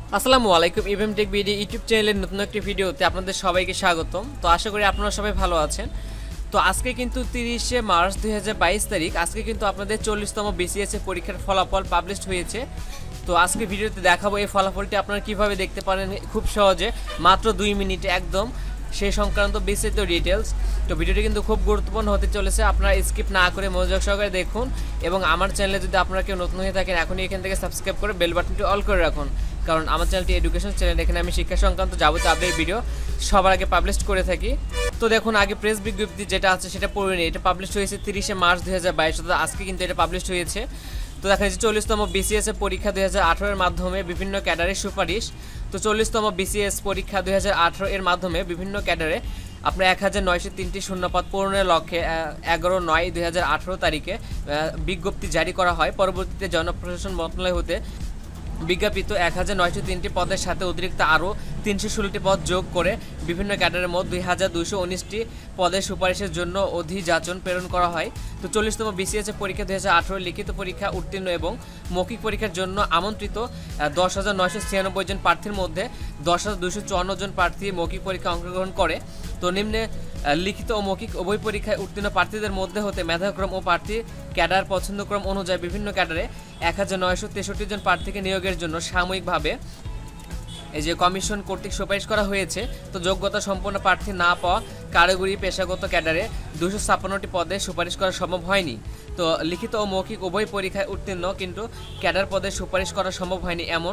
আসসালামু আলাইকুম। ইভেম tech BD YouTube চ্যানেলের নতুন একটি ভিডিওতে আপনাদের সবাইকে স্বাগতম। তো আশা করি আপনারা সবাই ভালো আছেন। তো আজকে কিন্তু 30শে মার্চ 2022 তারিখ, আজকে কিন্তু আপনাদের 40তম বিসিএস এর পরীক্ষার ফলাফল পাবলিশড হয়েছে। তো আজকে ভিডিওতে দেখাবো এই ফলাফলটি আপনারা কিভাবে দেখতে পারেন খুব সহজে, মাত্র 2 মিনিটে একদম সেই সংক্রান্ত বিস্তারিত ডিটেলস। তো ভিডিওটি কিন্তু খুব গুরুত্বপূর্ণ হতে চলেছে, আপনারা স্কিপ না করে মনোযোগ সহকারে দেখুন। এবং আমার চ্যানেলে যদি আপনারা কেউ নতুন হয়ে থাকেন, এখনই এখান থেকে সাবস্ক্রাইব করে বেল বাটনটি অল করে রাখুন, কারণ আমার চ্যানেলটি এডুকেশন চ্যানেল, এখানে আমি শিক্ষা সংক্রান্ত যাবতীয় আপডেট ভিডিও সবার আগে পাবলিশ করে থাকি। তো দেখুন, আগে প্রেস বিজ্ঞপ্তি যেটা আছে সেটা পড়ে নিই। এটা পাবলিশ হয়েছে 30শে মার্চ 2022, অর্থাৎ আজকে কিন্তু এটা পাবলিশ হয়েছে। তো দেখা যাচ্ছে 40তম বিসিএস এর পরীক্ষা 2018 এর মাধ্যমে বিভিন্ন ক্যাডারের সুপারিশ। তো 40তম বিসিএস পরীক্ষা 2018 এর মাধ্যমে বিভিন্ন ক্যাডারে আপনার 1903টি শূন্যপদ পূরণের লক্ষ্যে 11/9/2018 তারিখে বিজ্ঞপ্তি জারি করা হয়। পরবর্তীতে জনপ্রশাসন মন্ত্রণালয় হতে বিজ্ঞাপিত 1903টি পদের সাথে অতিরিক্ত আরও 316টি পদ যোগ করে বিভিন্ন ক্যাডারের মোট 2219টি পদের সুপারিশের জন্য অধিযাচন প্রেরণ করা হয়। তো 40তম বিসিএস এর পরীক্ষা 2018 লিখিত পরীক্ষা উত্তীর্ণ এবং মৌখিক পরীক্ষার জন্য আমন্ত্রিত 10,996 জন প্রার্থীর মধ্যে 10,254 জন প্রার্থী মৌখিক পরীক্ষা অংশগ্রহণ করে। তো নিম্নে লিখিত ও মৌখিক উভয় পরীক্ষায় উত্তীর্ণ প্রার্থীদের মধ্যে হতে মেধাক্রম ও প্রার্থী ক্যাডার পছন্দক্রম অনুযায়ী বিভিন্ন ক্যাডারে 1963 জন প্রার্থীকে নিয়োগের জন্য সাময়িকভাবে এই যে কমিশন কর্তৃক সুপারিশ করা হয়েছে। তো যোগ্যতা সম্পন্ন প্রার্থী না পাওয়া কারিগরি পেশাগত ক্যাডারে 256টি পদে সুপারিশ করা সম্ভব হয়নি। তো লিখিত ও মৌখিক উভয় পরীক্ষায় উত্তীর্ণ কিন্তু ক্যাডার পদে সুপারিশ করা সম্ভব হয়নি এমন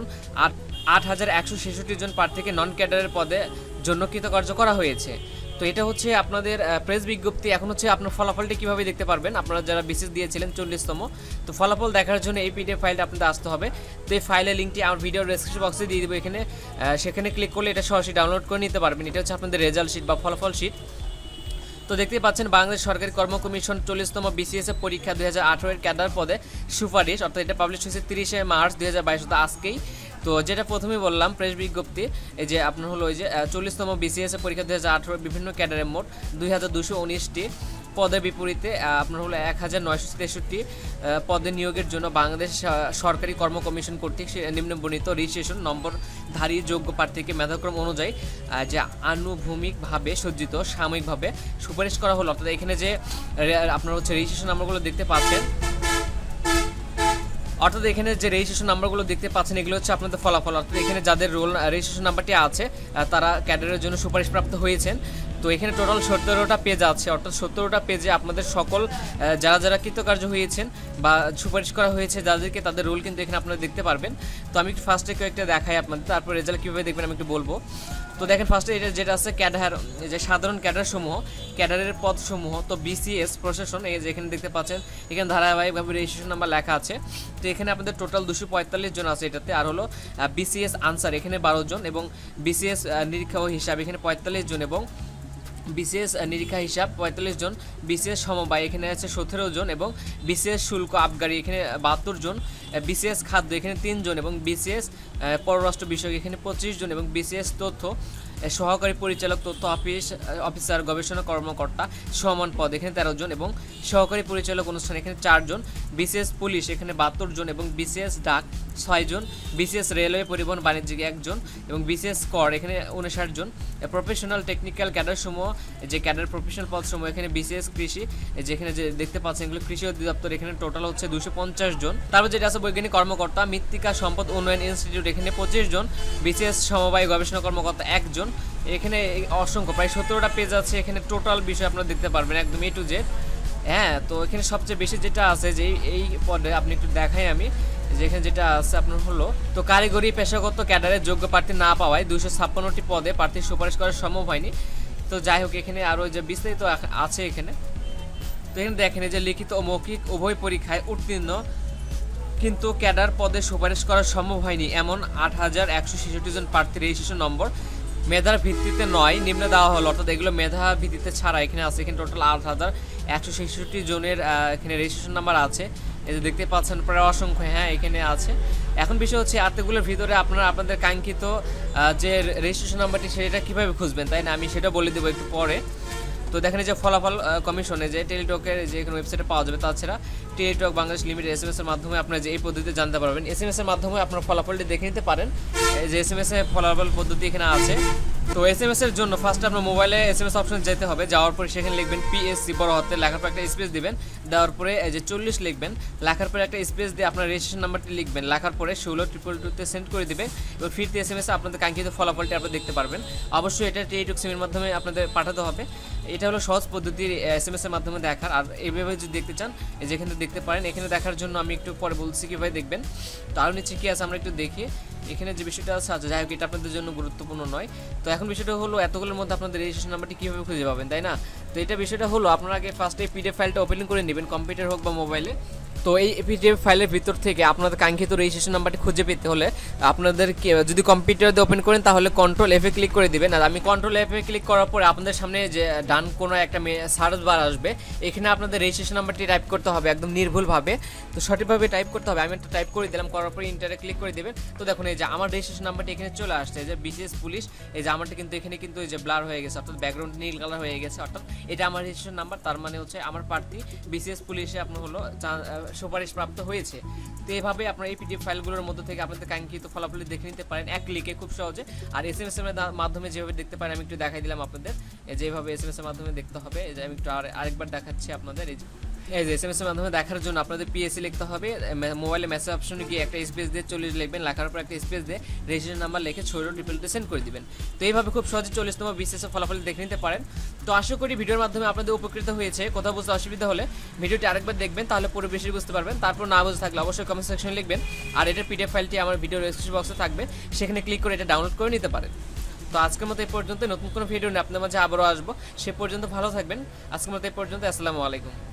8,166 জন প্রার্থীকে নন ক্যাডারের পদে জন্য কৃতকার্য করা হয়েছে। তো এটা হচ্ছে আপনাদের প্রেস বিজ্ঞপ্তি। এখন হচ্ছে আপনার ফলাফলটি কীভাবে দেখতে পারবেন, আপনারা যারা বিসিএস দিয়েছিলেন 40তম। তো ফলাফল দেখার জন্য এই পিডিএফ ফাইলটা আপনাদের আসতে হবে। তো এই ফাইলের লিঙ্কটি আমার ভিডিওর ডেসক্রিপশন বক্সে দিয়ে দেবো, এখানে সেখানে ক্লিক করলে এটা সরাসরি ডাউনলোড করে নিতে পারবেন। এটা হচ্ছে আপনাদের রেজাল্ট শিট বা ফলাফল শিট। তো দেখতেই পাচ্ছেন, বাংলাদেশ সরকারি কর্ম কমিশন 40তম বিসিএস এর পরীক্ষা 2018 এর ক্যাডার পদে সুপারিশ, অর্থাৎ এটা পাবলিশ হয়েছে 30শে মার্চ 2022, আজকেই। তো যেটা প্রথমেই বললাম প্রেস বিজ্ঞপ্তি, এই যে আপনার হলো ওই যে 40তম বিসিএস এর পরীক্ষা 2018 বিভিন্ন ক্যাডারের মোট 2219টি পদের বিপরীতে আপনার হলো 1963 পদে নিয়োগের জন্য বাংলাদেশ সরকারি কর্ম কমিশন কর্তৃক নিম্নবর্ণিত রেজিস্ট্রেশন নম্বরধারী যোগ্য প্রার্থীকে মেধাক্রম অনুযায়ী যে আনুভূমিকভাবে সজ্জিত সাময়িকভাবে সুপারিশ করা হলো। অর্থাৎ এখানে যে আপনার হচ্ছে রেজিস্ট্রেশন নাম্বারগুলো দেখতে পাচ্ছেন, অর্থাৎ এখানে যে রেজিস্ট্রেশন নাম্বারগুলো দেখতে পাচ্ছেন এগুলো হচ্ছে আপনাদের ফলাফল। অর্থাৎ এখানে যাদের রোল রেজিস্ট্রেশন নাম্বারটি আছে তারা ক্যাডারের জন্য সুপারিশপ্রাপ্ত হয়েছেন। তো এখানে টোটাল 17টা পেজ আছে, অর্থাৎ 17টা পেজে আপনাদের সকল যারা যারা কৃতকার্য হয়েছেন বা সুপারিশ করা হয়েছে যাদেরকে, তাদের রোল কিন্তু এখানে আপনারা দেখতে পারবেন। তো আমি একটু ফার্স্টে কয়েকটা দেখাই আপনাদের, তারপর রেজাল্ট কীভাবে দেখবেন আমি একটু বলবো। তো দেখেন, ফার্স্টে এটা যেটা আছে ক্যাডার, যে সাধারণ ক্যাডার সমূহ, ক্যাডারের পদসমূহ। তো বিসিএস প্রশাসন, এই যে এখানে দেখতে পাচ্ছেন এখানে ধারাবাহিকভাবে রেজিস্ট্রেশন নাম্বার লেখা আছে। তো এখানে আপনাদের টোটাল 245 জন আছে এটাতে। আর হলো বিসিএস আনসার এখানে 12 জন, এবং বিসিএস নিরীক্ষা ও হিসাব এখানে 45 জন, এবং বিসিএস নিরীক্ষা হিসাব 45 জন, বিসিএস সমবায় এখানে আছে 17 জন, এবং বিসিএস শুল্ক আবগারি এখানে 72 জন, বিসিএস খাদ্য এখানে 3 জন, এবং বিসিএস পররাষ্ট্র বিষয়ক এখানে 25 জন, এবং বিসিএস তথ্য সহকারী পরিচালক তথ্য অফিসার গবেষণা কর্মকর্তা সমান পদ এখানে 13 জন, এবং সহকারী পরিচালক অনুষ্ঠান এখানে 4 জন, বিসিএস পুলিশ এখানে 72 জন, এবং বিসিএস ডাক 6 জন, বিসিএস রেলওয়ে পরিবহন বাণিজ্যিক 1 জন, এবং বিসিএস কর এখানে 59 জন। প্রফেশনাল টেকনিক্যাল ক্যাডার সমূহ, যে ক্যাডার প্রফেশনাল পদ সমূহ এখানে বিসিএস কৃষি, যেখানে যে দেখতে পাচ্ছেন এগুলো কৃষি অধিদপ্তর এখানে টোটাল হচ্ছে 250 জন। তারপর যেটা আছে বৈজ্ঞানিক কর্মকর্তা মৃত্তিকা সম্পদ উন্নয়ন ইনস্টিটিউট এখানে 25 জন, বিসিএস সমবায় গবেষণা কর্মকর্তা 1 জন। এখানে অসংখ্য প্রায় 17টা পেজ আছে, এখানে টোটাল বিষয় আপনারা দেখতে পারবেন একদম এ টু জেড। হ্যাঁ, তো এখানে সবচেয়ে বেশি যেটা আছে যে এই পদে আপনি একটু দেখাই আমি, যেখানে যেটা আছে আপনার হলো, তো কারিগরি পেশাগত ক্যাডারে যোগ্য প্রার্থী না পাওয়ায় 256টি পদে প্রার্থীর সুপারিশ করা সম্ভব হয়নি। তো যাই হোক, এখানে আরও যে বিস্তারিত আছে এখানে। তো এখানে দেখেন যে লিখিত ও মৌখিক উভয় পরীক্ষায় উত্তীর্ণ কিন্তু ক্যাডার পদে সুপারিশ করা সম্ভব হয়নি এমন 8,166 জন প্রার্থীর রেজিস্ট্রেশন নম্বর মেধার ভিত্তিতে নয় নিম্নে দেওয়া হলো। অর্থাৎ এগুলো মেধা ভিত্তিতে ছাড়া এখানে আছে, এখানে টোটাল 8,166 জনের এখানে রেজিস্ট্রেশন নাম্বার আছে। এই যে দেখতে পাচ্ছেন প্রায় অসংখ্য, হ্যাঁ এখানে আছে। এখন বিষয় হচ্ছে এতগুলোর ভিতরে আপনারা আপনাদের কাঙ্ক্ষিত যে রেজিস্ট্রেশন নাম্বারটি সেটা কীভাবে খুঁজবেন, তাই না? আমি সেটা বলে দেবো একটু পরে। তো দেখেন যে ফলাফল কমিশনে যে টেলিটকের যে কোনো ওয়েবসাইটে পাওয়া যাবে। তাছাড়া টেলিটক বাংলাদেশ লিমিটেড SMS এর মাধ্যমে আপনারা যে এই পদ্ধতিতে জানতে পারবেন। SMS এর মাধ্যমে আপনারা ফলাফলটি দেখে নিতে পারেন। এই যে SMS এর ফলাফল পদ্ধতি এখানে আছে। তো SMS এর জন্য ফার্স্ট আপনার মোবাইলে SMS অপশনে যেতে হবে, যাওয়ার পরে সেখানে লিখবেন PSC বড় হাতে, লেখার পর একটা স্পেস দিবেন, দেওয়ার পরে এই যে 40 লিখবেন, লেখার পরে একটা স্পেস দিয়ে আপনার রেজিস্ট্রেশন নাম্বারটি লিখবেন, লেখার পরে 1622 সেন্ড করে দিবেন। এবার ফিরতি SMS এ আপনাদের কাঙ্ক্ষিত ফলাফলটি আপনারা দেখতে পারবেন। অবশ্যই এটা টেলিটক সিমের মাধ্যমে আপনাদের পাঠাতে হবে। এটা হলো সহজ পদ্ধতির SMS এর মাধ্যমে দেখার। আর এইভাবে যদি দেখতে চান এই যেখানে দেখতে পারেন। এখানে দেখার জন্য আমি একটু পরে বলছি কীভাবে দেখবেন। তো আরও নিচে কী আছে আমরা একটু দেখি। এখানে যে বিষয়টা আছে, আচ্ছা যাই হোক এটা আপনাদের জন্য গুরুত্বপূর্ণ নয়। তো এখন বিষয়টা হলো এতগুলোর মধ্যে আপনাদের রেজিস্ট্রেশন নাম্বারটি কীভাবে খুঁজে পাবেন, তাই না? তো এটা বিষয়টা হলো আপনারা আগে ফার্স্টে PDF ফাইলটা ওপেন করে নেবেন, কম্পিউটার হোক বা মোবাইলে। তো এই PDF ফাইলের ভিতর থেকে আপনাদের কাঙ্ক্ষিত রেজিস্ট্রেশন নাম্বারটি খুঁজে পেতে হলে আপনাদের যদি কম্পিউটার দিয়ে ওপেন করেন তাহলে কন্ট্রোল F এ ক্লিক করে দিবেন। আর আমি কন্ট্রোল F এ ক্লিক করার পরে আপনাদের সামনে যে ডান কোনো একটা সার্চ বার আসবে, এখানে আপনাদের রেজিস্ট্রেশন নাম্বারটি টাইপ করতে হবে একদম নির্ভুলভাবে। তো সঠিকভাবে টাইপ করতে হবে। আমি একটা টাইপ করে দিলাম, করার পরে ইন্টারে ক্লিক করে দেবেন। তো দেখুন এই যে আমার রেজিস্ট্রেশন নাম্বারটি এখানে চলে আসছে, যে BCS পুলিশ। এই যে আমারটি কিন্তু এখানে কিন্তু এই যে ব্লার হয়ে গেছে, অর্থাৎ ব্যাকগ্রাউন্ড নীল কালার হয়ে গেছে, অর্থাৎ এটা আমার রেজিস্ট্রেশন নাম্বার। তার মানে হচ্ছে আমার প্রার্থী BCS পুলিশে আপনার হলো সুপারিশ প্রাপ্ত হয়েছে। তো এইভাবে আপনার এই PDF ফাইলগুলোর মধ্যে থেকে আপনাদের কাঙ্ক্ষিত ফলাফল দেখে নিতে পারেন এক ক্লিকে খুব সহজে। আর SMS এর মাধ্যমে যেভাবে দেখতে পারেন আমি একটু দেখাই দিলাম আপনাদের। যেভাবে SMS এর মাধ্যমে দেখতে হবে, এই যে আমি একটু আরেকবার দেখাচ্ছি আপনাদের। এই যে SMS এর মাধ্যমে দেখার জন্য আপনাদের PSC লিখতে হবে। মোবাইলে মেসেজ অপশনে গিয়ে একটা স্পেস দিয়ে 40 লিখবেন, লেখার পর একটা স্পেস দিয়ে রেজিস্ট্রেশন নাম্বার লিখে 1622 সেন্ড করে দিবেন। তো এইভাবে খুব সহজে 40তম BCS এর ফলাফল দেখে নিতে পারেন। তো আশা করি ভিডিওর মাধ্যমে আপনাদের উপকৃত হয়েছে। কোথাও বুঝতে অসুবিধা হলে ভিডিওটি আরেকবার দেখবেন, তাহলে পুরো বেশি বুঝতে পারবেন। তারপর না বুঝতে থাকলে অবশ্যই কমেন্ট সেকশনে লিখবেন। আর এটার PDF ফাইলটি আমার ভিডিও ডেসক্রিপশন বক্সে থাকবে, সেখানে ক্লিক করে এটা ডাউনলোড করে নিতে পারেন। তো আজকের মতো এই পর্যন্ত। নতুন কোনো ভিডিও নিয়ে আপনাদের মাঝে আবারও আসবো। সে পর্যন্ত ভালো থাকবেন। আজকের মতো এই পর্যন্ত। আসসালামু আলাইকুম।